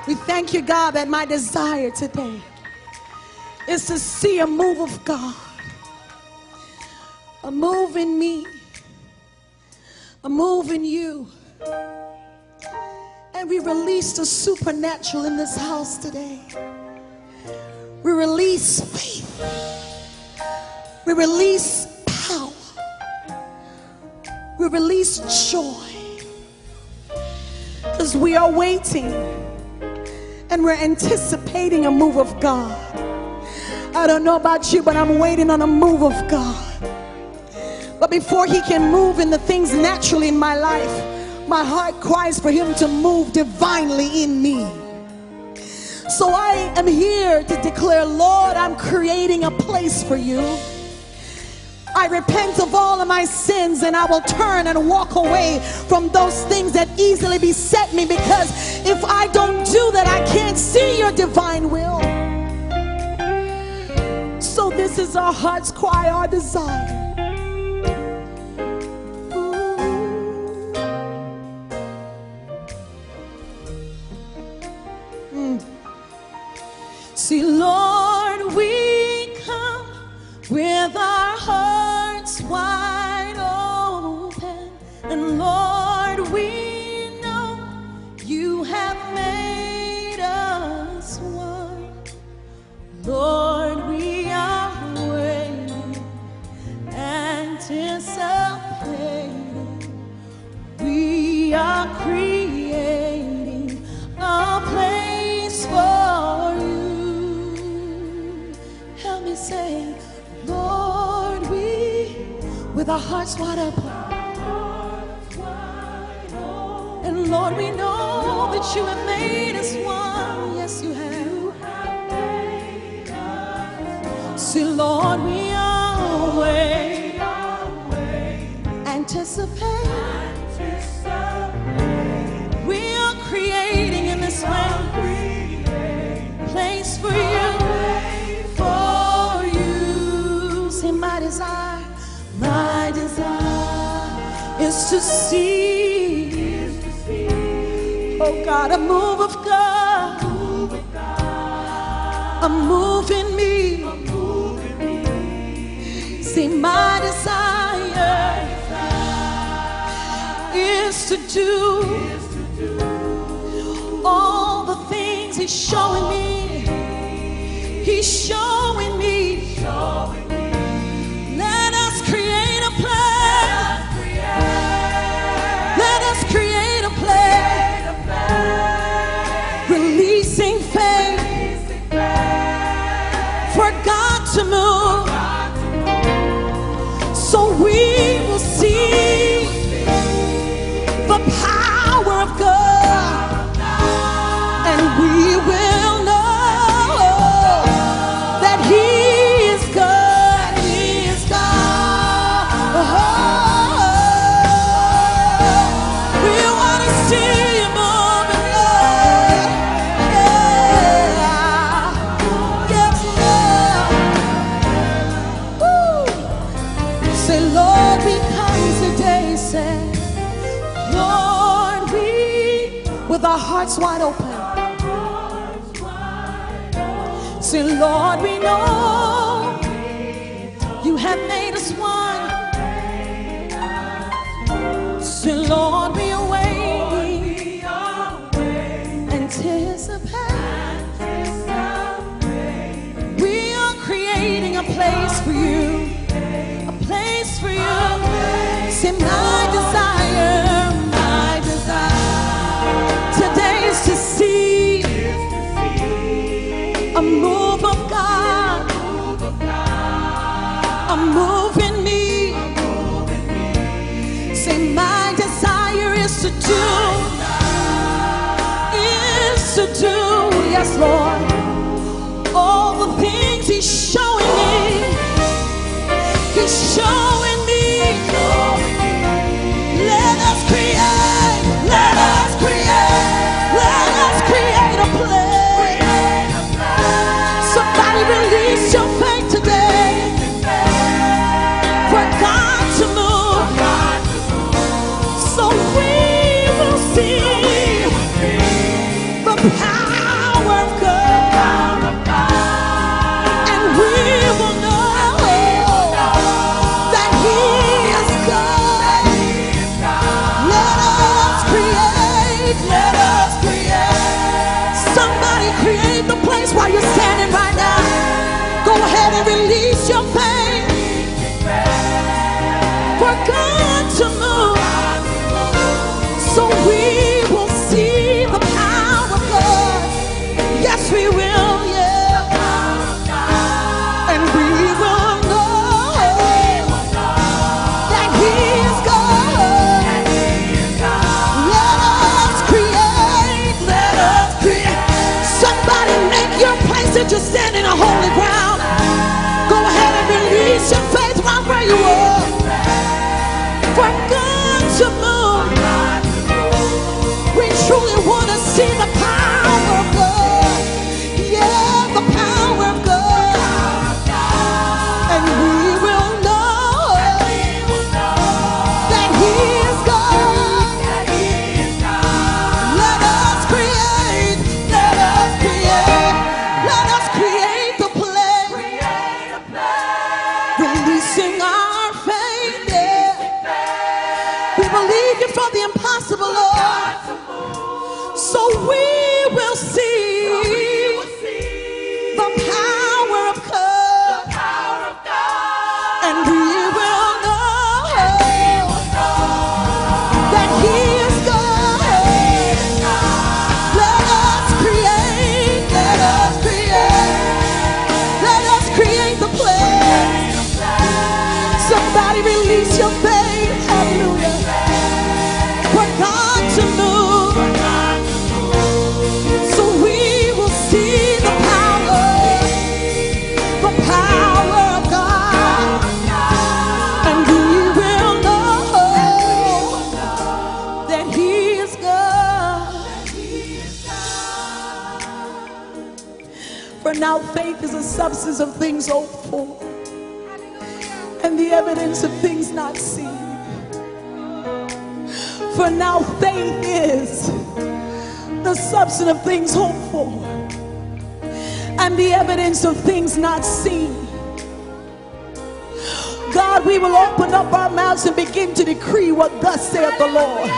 We thank you, God, that my desire today is to see a move of God, a move in me, a move in you. And we release the supernatural in this house today. We release faith. We release power. We release joy. Because we are waiting and we're anticipating a move of God. I don't know about you, but I'm waiting on a move of God. But before he can move in the things naturally in my life, my heart cries for him to move divinely in me. So I am here to declare, Lord, I'm creating a place for you. I repent of all of my sins, and I will turn and walk away from those things that easily beset me, because if I don't do that, I can't see your divine will. So this is our heart's cry, our desire. See, Lord, we come with our hearts wide open, and Lord, we know you have made us one. Lord, we are waiting, anticipating. We are creating a place for you. Help me say, Lord, we, with our hearts wide open. And Lord, we know that you have made us one. Yes, you have. See, Lord, we are waiting, anticipating. We are creating in this way place for you. My desire is to see, oh God, a move of God, a move in me. See, my desire is to do all the things he's showing me. He's showing me. Let us create a plan. Let us create a plan. Releasing faith for God to move, so we will see the power of God, and we will know that he is God. With our hearts wide open, say, Lord, we know you have made us one. Say, Lord, we are waiting, anticipate. We are creating a place for you, a place for you. Say, my desire to see a move of God, a move in me. Say, my desire is to do, yes, Lord, all the things he's showing me. He's showing me. Let us create, let us create. Let us create a plan. Somebody release your faith today for God to move, so we will see the power we will see the power of God. Yes, we will, yeah. And we will know that He is God. Let us create, let us create. Somebody make your place that you're standing on holy ground. Go ahead and release your faith right where you are. For God to move, we truly want to see the power of God. Yeah, the power of God. And we will know that He is God. Let us create, let us create, let us create the play. Releasing our faith, yeah. We believe you for the impossible, Lord. So we will see the power of God. And we will know that He is God. Let us create, let us create, let us create the plan. Somebody release your faith, hallelujah. For God to move, so we will see the power of God. And we will know that He is God. For now faith is a substance of things hoped for, and the evidence of things not seen. For now faith is the substance of things hoped for, and the evidence of things not seen. God, we will open up our mouths and begin to decree what thus saith the Lord.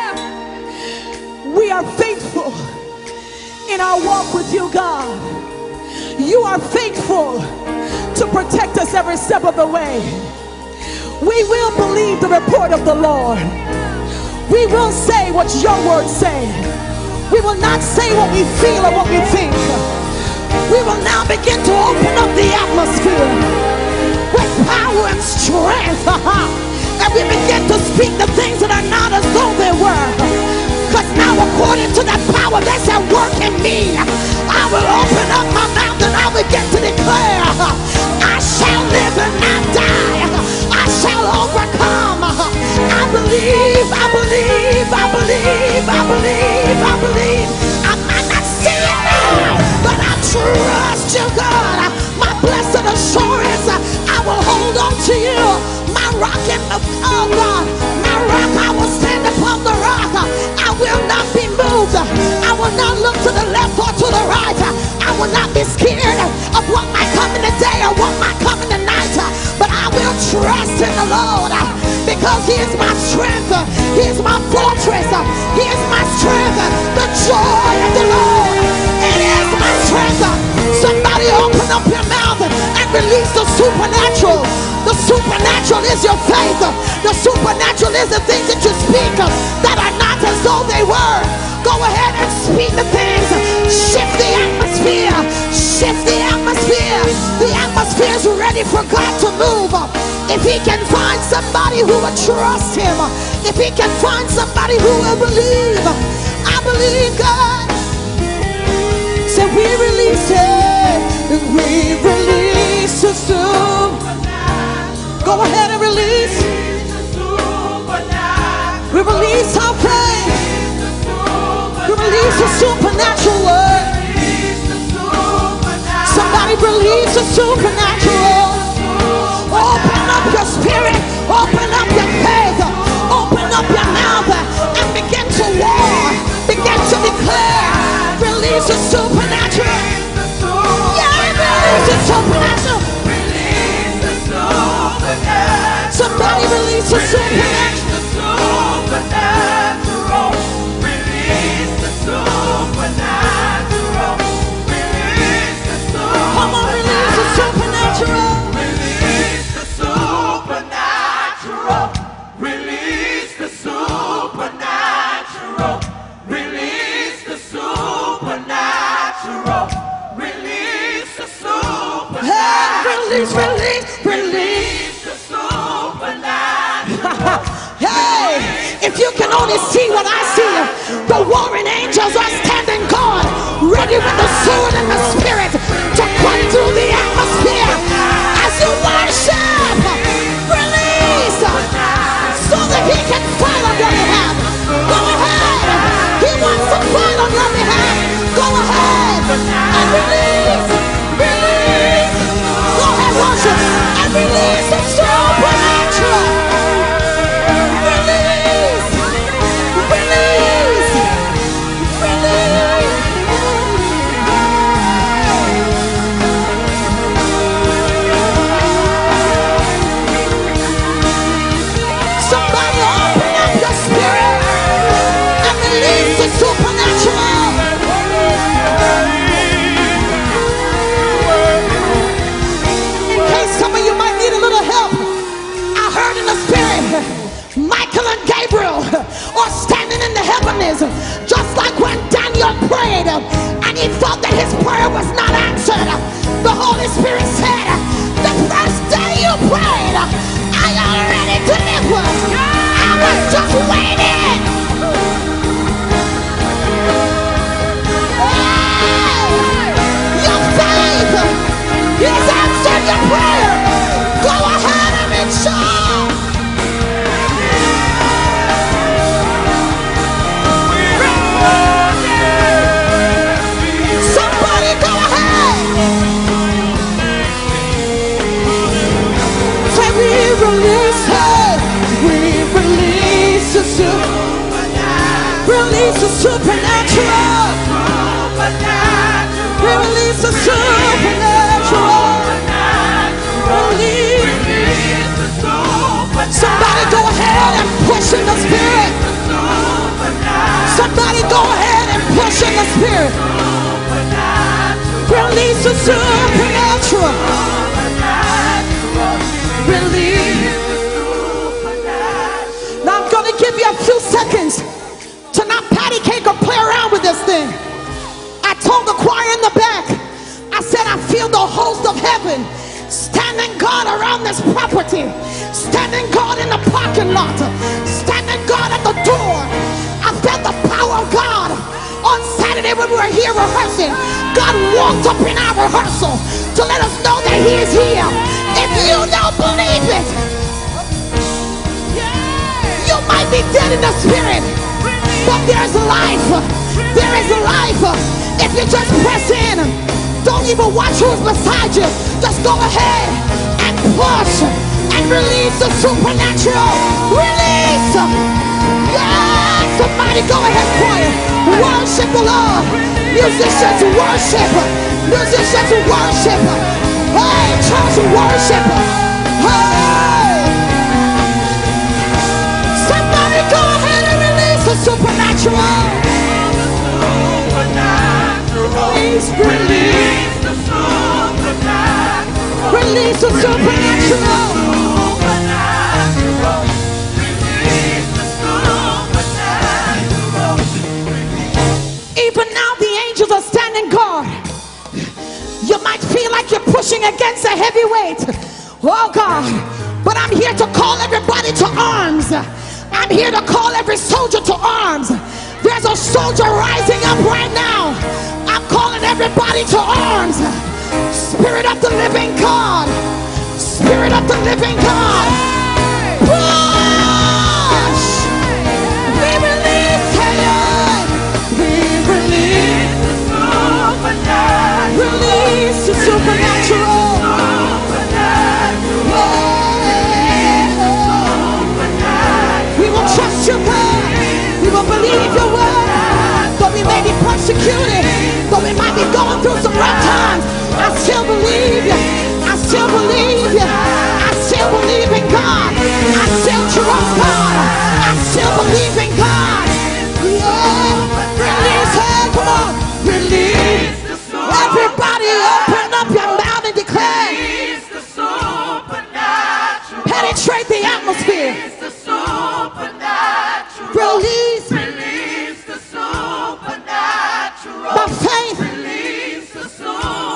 We are faithful in our walk with you, God. You are faithful to protect us every step of the way. We will believe the report of the Lord. We will say what your words say. We will not say what we feel or what we think. We will now begin to open up the atmosphere with power and strength. And we begin to speak the things that are not as though they were. Because now according to that power that's at work in me, I will open up my mouth and I begin to declare, I shall live and not die. I shall overcome. I believe, I believe, I believe, I believe, I believe. I might not see it now, but I trust you, God. My blessed assurance, I will hold on to you. My rock in the, oh God, my rock, I will stand upon the rock. I will not be moved. I will not look to the left or to the right. I will not be scared of what might come in the day or what might come in the night. But I will trust in the Lord because He is my strength. He is my fortress. He is my strength. The joy of the Lord, it is my strength. Somebody open up your mouth and release the supernatural. The supernatural is your faith. The supernatural is the things that you speak that are not as though they were. Go ahead and speak the things. Shift the atmosphere. Shift the atmosphere. The atmosphere is ready for God to move. If He can find somebody who will trust Him, if He can find somebody who will believe, I believe God. So we release it. We release the supernatural. Go ahead and release. We release our faith. We release the supernatural word. Somebody release the supernatural. Open up your spirit. Open up your faith. Open up your mouth and begin to war. Begin to declare. Release the supernatural. Yeah, release the supernatural. Somebody release the supernatural. Release the supernatural. Release the supernatural. Come on, release the supernatural. Release the supernatural. Release the supernatural. Hey, if you can only see what I see, the warring angels are standing guard, ready with the sword and the spirit to cut through the atmosphere as you worship. Release so that he can fight on your behalf. Go ahead. He wants to fight on your behalf. Go ahead and release. Release. Go ahead, worship and release the supernatural. Michael and Gabriel are standing in the heavens, just like when Daniel prayed and he thought that his prayer was not answered. The Holy Spirit said, the first day you prayed, I already delivered. I was just waiting. Your faith is answered your prayer. Go ahead and rejoice. Release the supernatural. Release the supernatural. Release. Somebody go ahead and push in the spirit. Somebody go ahead and push in the spirit. Release the supernatural. Release. Now I'm going to give you a few seconds to not patty cake or play around with this thing. I told the choir in the back, I said I feel the host of heaven standing guard around this property, standing guard in the parking lot, standing guard at the door. I felt the power of God on Saturday when we were here rehearsing. God walked up in our rehearsal to let us know that he is here. If you don't believe it, you might be dead in the spirit, but there's life. There is life. If you just press in, don't even watch who's beside you. Just go ahead and push and release the supernatural. Release. Yeah, somebody go ahead, choir. Worship the Lord. Musicians worship. Musicians worship. Hey, church worship. Hey. Somebody go ahead and release the supernatural. Release the supernatural. Release the supernatural. Even now the angels are standing guard. You might feel like you're pushing against a heavy weight. Oh God, but I'm here to call everybody to arms. I'm here to call every soldier to arms. There's a soldier rising up right now. I'm calling everybody to arms. Spirit of the living God. Spirit of the living God. Push. We release heaven. We release the supernatural. Release the supernatural. We will trust you, God. We will believe your word. Though we may be persecuted, though we might be going through some rough times, I still believe you. I still believe you. I still believe in God. I still trust God. I still believe in God. Yeah. Release it. Come on. Release. Everybody open up your mouth and declare. Penetrate the atmosphere. Release. Release the supernatural. By faith. Release the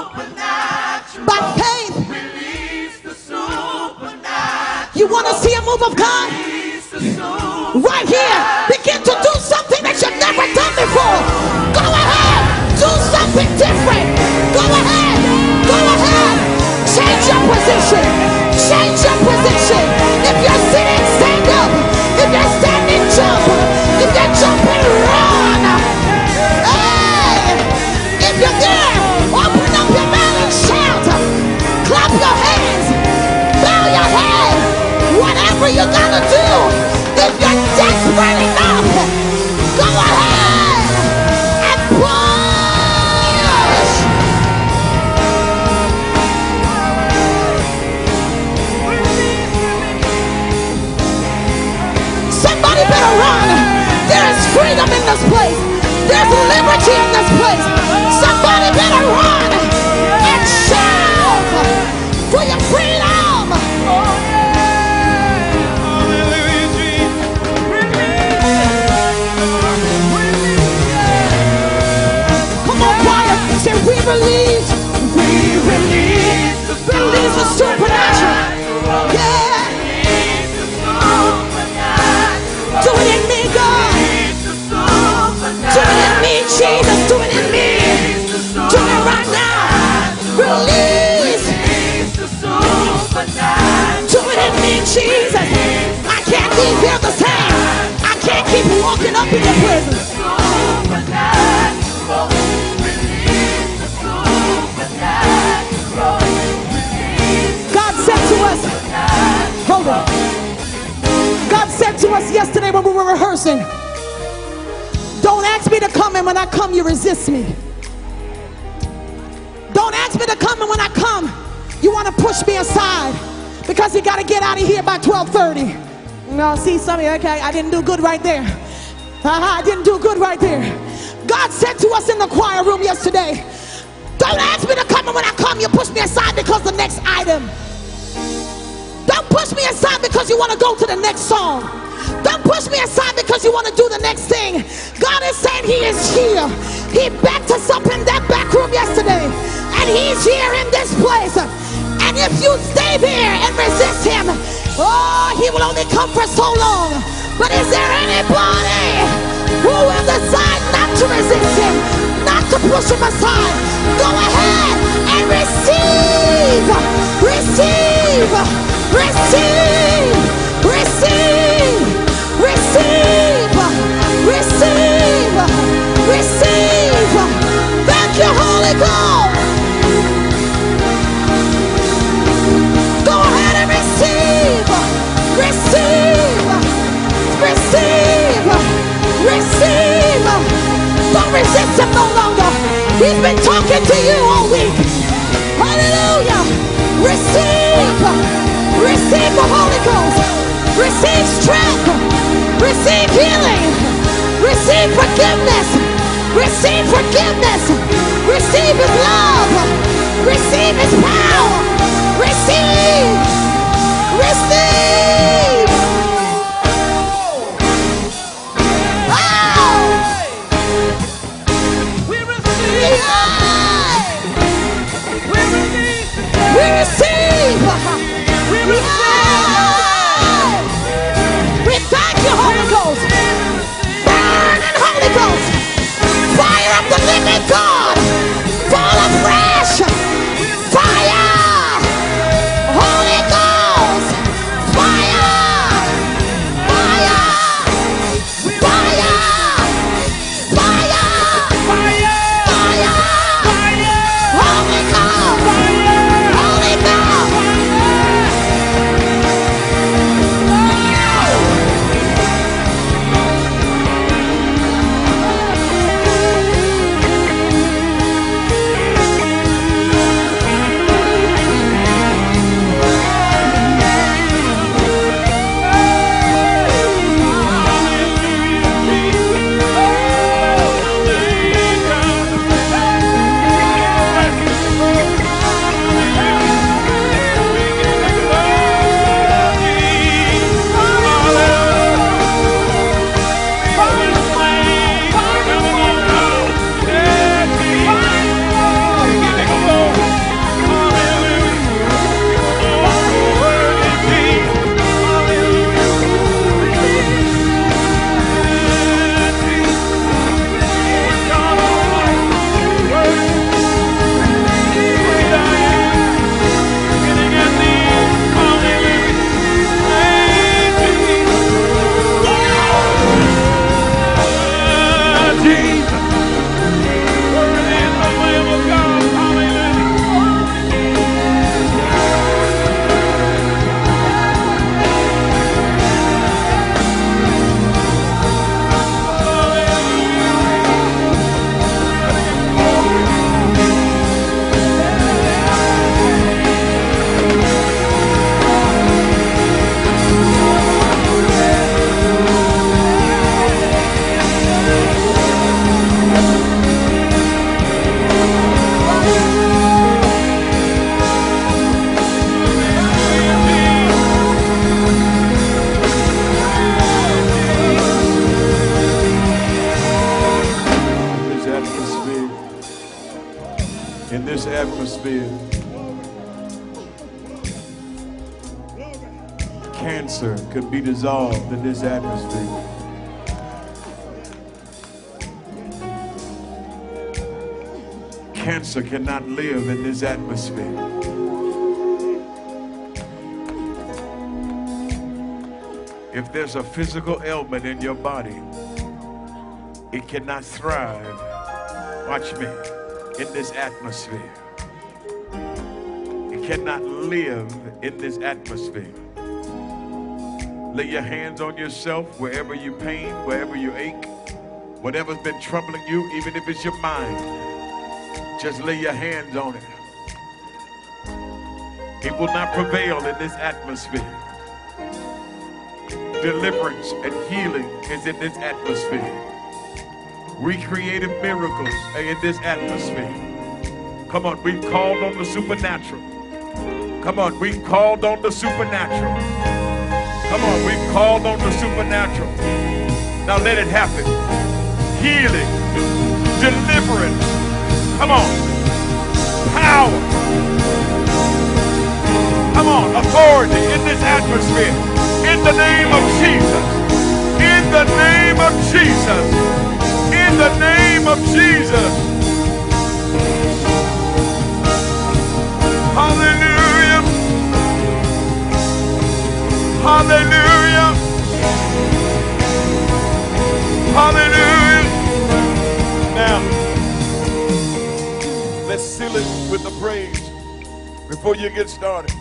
supernatural. By faith. Release the supernatural. You want to see a move of God? Right here. Begin to do something that you've never done before. Go ahead. Do something different. Go ahead. Go ahead. Change your position. Change your position. If you're sitting, stand up. If you're standing, jump. If you're jumping, run. Hey. If you're there, open up your mouth and shout. Clap your hands. Bow your head. Whatever you gotta do. If you're desperate enough, go ahead and push. Somebody better run. There is freedom in this place. There's liberty in this place. Somebody better run and shout for your freedom. Release the supernatural. Yeah. Do it in me, God. Do it in me, Jesus. Do it in me. Do it right now. Release. Do it in me, Jesus. I can't leave here the same. I can't keep walking up in your presence. Hold on. God said to us yesterday when we were rehearsing, don't ask me to come, and when I come you resist me. Don't ask me to come, and when I come you want to push me aside because you got to get out of here by 12:30. No, see, some of you, okay, I didn't do good right there. I didn't do good right there. God said to us in the choir room yesterday, don't ask me to come, and when I come you push me aside because the next item. Don't push me aside because you want to go to the next song. Don't push me aside because you want to do the next thing. God is saying he is here. He backed us up in that back room yesterday, and he's here in this place. And if you stay there and resist him, oh, he will only come for so long. But is there anybody who will decide not to resist him, not to push him aside? Go ahead and receive. Receive. Receive, receive, receive, receive, receive. Thank you, Holy Ghost. Go ahead and receive, receive, receive, receive. Don't resist him no longer. He's been talking to you all week. Hallelujah. Receive. Receive the Holy Ghost. Receive strength. Receive healing. Receive forgiveness. Receive forgiveness. Receive his love. Receive his power. Receive. Receive. Oh. We receive. We receive. We thank you, Holy Ghost. Burning Holy Ghost. Fire of the living God. Fall afresh. Fire. Holy Ghost. atmosphere. Cancer could be dissolved in this atmosphere. Cancer cannot live in this atmosphere. If there's a physical ailment in your body, it cannot thrive, watch me, in this atmosphere. It cannot live in this atmosphere. Lay your hands on yourself wherever you pain, wherever you ache, whatever's been troubling you, even if it's your mind. Just lay your hands on it. It will not prevail in this atmosphere. Deliverance and healing is in this atmosphere. Recreative miracles are in this atmosphere. Come on, we've called on the supernatural. Come on, we've called on the supernatural. Come on, we've called on the supernatural. Now let it happen. Healing, deliverance. Come on. Power. Come on. Authority in this atmosphere. In the name of Jesus. In the name of Jesus. In the name of Jesus. Hallelujah. Hallelujah. Hallelujah. Now, let's seal it with the praise before you get started.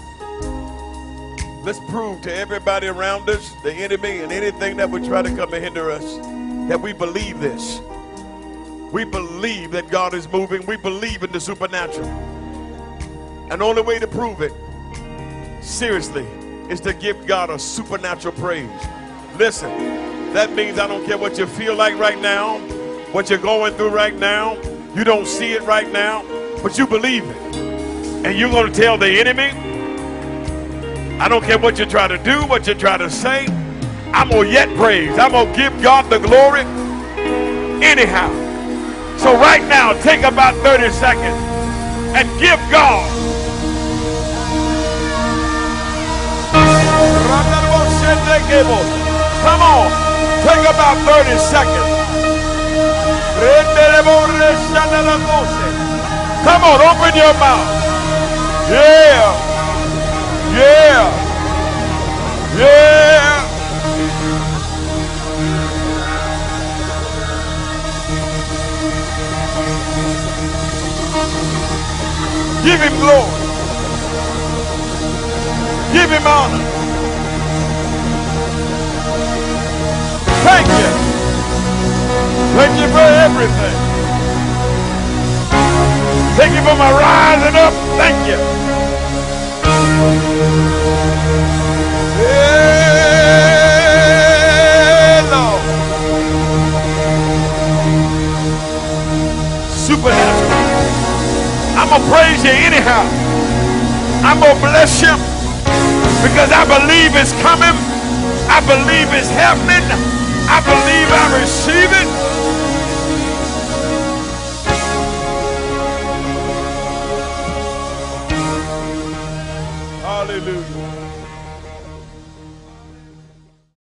Let's prove to everybody around us, the enemy and anything that would try to come and hinder us, that we believe this. We believe that God is moving. We believe in the supernatural. And the only way to prove it, seriously, is to give God a supernatural praise. Listen, that means I don't care what you feel like right now, what you're going through right now. You don't see it right now, but you believe it. And you're going to tell the enemy, I don't care what you try to do, what you try to say, I'm going to yet praise. I'm going to give God the glory anyhow. So right now, take about 30 seconds and give God. Come on, take about 30 seconds. Come on, open your mouth. Yeah. Yeah. Yeah. Give him glory. Give him honor. Thank you. Thank you for everything. Thank you for my rising up. Thank you. Yeah, Lord. Supernatural. I'm going to praise you anyhow. I'm going to bless you because I believe it's coming. I believe it's happening. I believe I receive it.